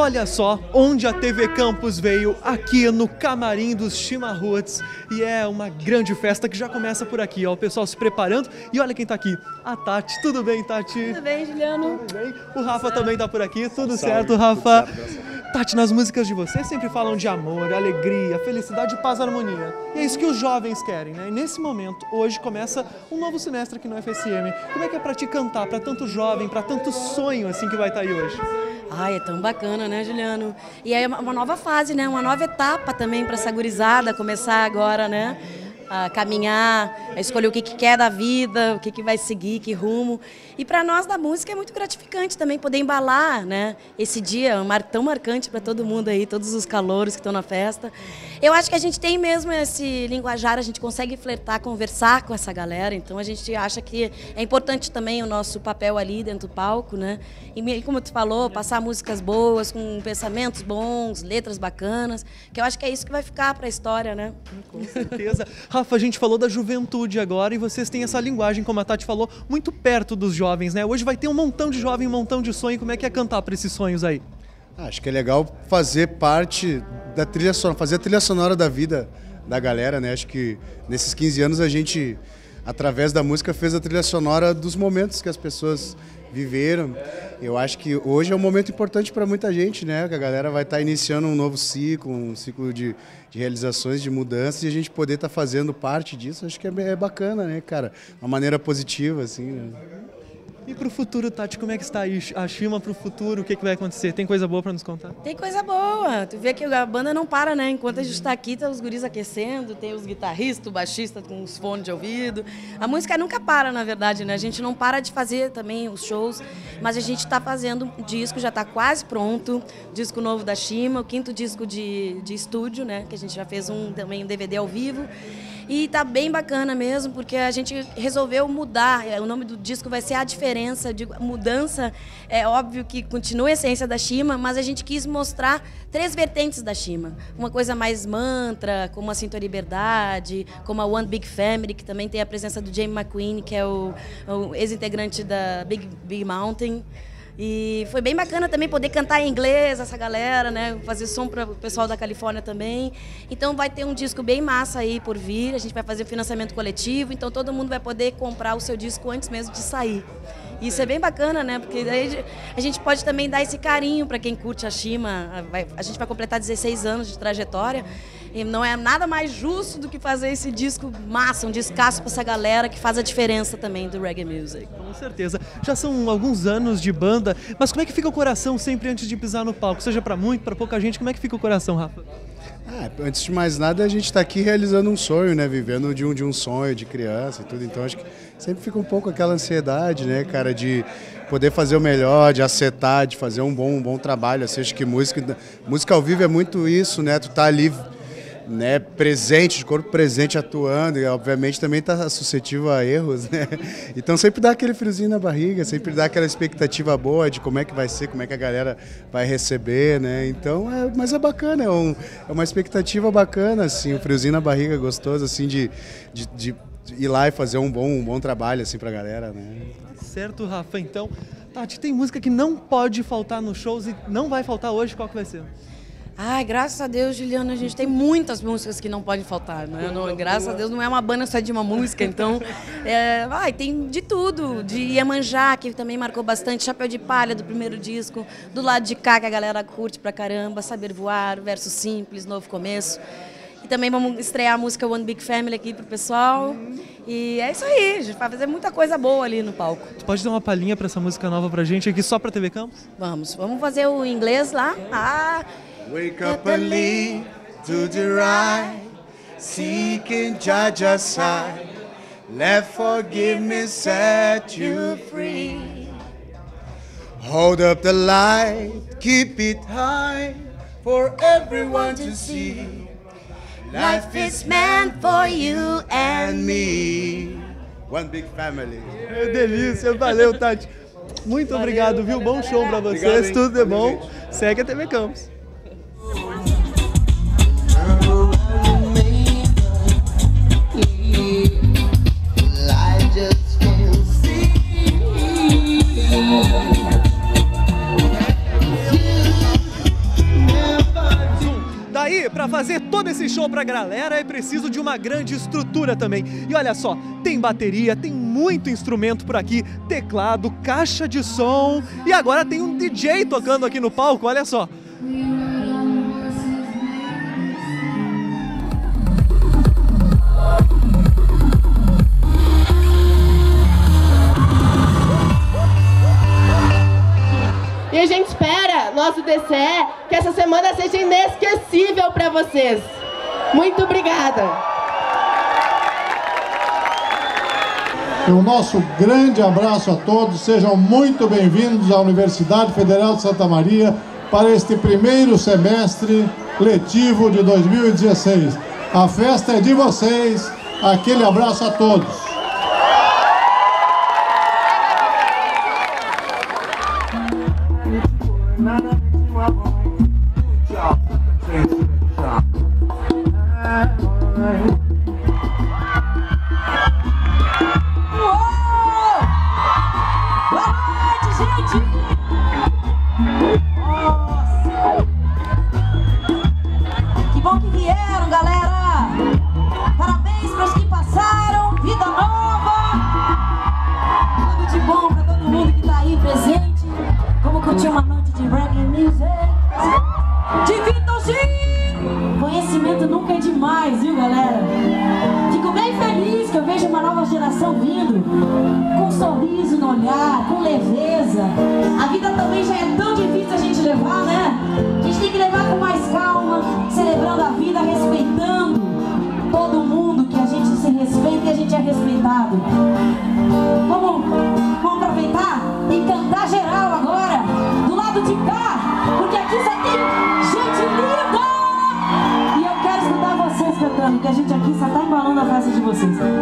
olha só onde a TV Campus veio, aqui no camarim dos Chimarruts. E é uma grande festa que já começa por aqui, ó, o pessoal se preparando. E olha quem tá aqui, a Tati. Tudo bem, Tati? Tudo bem, Juliano? Tudo bem? O Rafa também tá por aqui, tudo certo, Rafa? Tati, nas músicas de vocês sempre falam de amor, alegria, felicidade, paz e harmonia. E é isso que os jovens querem, né? E nesse momento, hoje começa um novo semestre aqui no FSM. Como é que é pra ti cantar, pra tanto jovem, pra tanto sonho assim que vai estar aí hoje? Ai, é tão bacana, né, Juliano? E é uma nova fase, né? Uma nova etapa também para essa gurizada começar agora, né? A caminhar, a escolher o que quer da vida, o que vai seguir, que rumo. E para nós da música é muito gratificante também poder embalar, né, esse dia tão marcante para todo mundo aí, todos os calouros que estão na festa. Eu acho que a gente tem mesmo esse linguajar, a gente consegue flertar, conversar com essa galera, então a gente acha que é importante também o nosso papel ali dentro do palco, né? E como tu falou, passar músicas boas, com pensamentos bons, letras bacanas, que eu acho que é isso que vai ficar para a história, né? Com certeza. Rafa, a gente falou da juventude agora e vocês têm essa linguagem, como a Tati falou, muito perto dos jovens, né? Hoje vai ter um montão de jovem, um montão de sonho. Como é que é cantar para esses sonhos aí? Acho que é legal fazer parte da trilha sonora, fazer a trilha sonora da vida da galera, né? Acho que nesses 15 anos a gente, através da música, fez a trilha sonora dos momentos que as pessoas viveram. Eu acho que hoje é um momento importante para muita gente, né? Que a galera vai estar iniciando um novo ciclo, um ciclo de realizações, de mudanças, e a gente poder estar fazendo parte disso, acho que é bacana, né, cara? Uma maneira positiva, assim, né? E pro futuro, Tati, como é que está aí a Chima pro futuro? O que vai acontecer? Tem coisa boa para nos contar? Tem coisa boa. Tu vê que a banda não para, né? Enquanto a gente está aqui, tá os guris aquecendo, tem os guitarristas, o baixista com os fones de ouvido. A música nunca para, na verdade, né? A gente não para de fazer também os shows, mas a gente está fazendo um disco, já está quase pronto, disco novo da Chima, o 5º disco de estúdio, né? Que a gente já fez também um DVD ao vivo. E tá bem bacana mesmo, porque a gente resolveu mudar. O nome do disco vai ser A Diferença. De mudança, é óbvio que continua a essência da Chima, mas a gente quis mostrar 3 vertentes da Chima. Uma coisa mais mantra, como a Sinto a Liberdade, como a One Big Family, que também tem a presença do Jamie McQueen, que é o ex-integrante da Big Mountain. E foi bem bacana também poder cantar em inglês, essa galera, né? Fazer som para o pessoal da Califórnia também. Então vai ter um disco bem massa aí por vir, a gente vai fazer financiamento coletivo, então todo mundo vai poder comprar o seu disco antes mesmo de sair. Isso é bem bacana, né? Porque daí a gente pode também dar esse carinho para quem curte a Chima. A gente vai completar 16 anos de trajetória e não é nada mais justo do que fazer esse disco massa, um descasso para essa galera que faz a diferença também do reggae music. Com certeza. Já são alguns anos de banda, mas como é que fica o coração sempre antes de pisar no palco? Seja para muito, para pouca gente, como é que fica o coração, Rafa? Antes de mais nada, a gente está aqui realizando um sonho, né? Vivendo de um sonho de criança e tudo. Então, acho que sempre fica um pouco aquela ansiedade, né, cara, de poder fazer o melhor, de acertar, de fazer um bom trabalho. Assim, acho que música ao vivo é muito isso, né? Tu tá ali, né, presente, de corpo presente, atuando, e obviamente também está suscetível a erros, né? Então sempre dá aquele friozinho na barriga, sempre dá aquela expectativa boa de como é que vai ser, como é que a galera vai receber, né? Então, mas é bacana, é uma expectativa bacana, assim, um friozinho na barriga gostoso, assim, de ir lá e fazer um bom trabalho, assim, pra galera, né? Certo, Rafa. Então, Tati, tem música que não pode faltar nos shows e não vai faltar hoje, qual que vai ser? Ai, graças a Deus, Juliana, a gente tem muitas músicas que não podem faltar, né? Graças a Deus não é uma banda só de uma música, então tem de tudo, de Iemanjá, que também marcou bastante, Chapéu de Palha do primeiro disco, do lado de cá que a galera curte pra caramba, Saber Voar, Verso Simples, Novo Começo. E também vamos estrear a música One Big Family aqui pro pessoal. E é isso aí, a gente vai fazer muita coisa boa ali no palco. Tu pode dar uma palhinha pra essa música nova pra gente aqui só pra TV Campus? Vamos fazer o inglês lá. Wake up and lead to the right, seeking Jaja's side. Let forgiveness set you free. Hold up the light, keep it high, for everyone to see. Life is meant for you and me. One big family. Que delícia, valeu, Tati. Muito obrigado, viu? Bom show pra vocês, tudo é bom. Segue a TV Campus. E para fazer todo esse show pra galera é preciso de uma grande estrutura também. E olha só, tem bateria, tem muito instrumento por aqui, teclado, caixa de som e agora tem um DJ tocando aqui no palco, olha só. E a gente espera, nosso DCE, que essa semana seja inesquecível para vocês. Muito obrigada. O nosso grande abraço a todos, sejam muito bem-vindos à Universidade Federal de Santa Maria para este primeiro semestre letivo de 2016. A festa é de vocês, aquele abraço a todos. Conhecimento nunca é demais, viu, galera? Fico bem feliz que eu vejo uma nova geração vindo com um sorriso no olhar, com leveza. A vida também já é tão difícil a gente levar, né? A gente tem que levar com mais calma, celebrando a vida, respeitando todo mundo, que a gente se respeita e a gente é respeitado. Vamos aproveitar e cantar geral agora, do lado de cá, porque aqui só tem gente linda! E eu quero escutar vocês cantando, que a gente aqui só tá embalando a festa de vocês.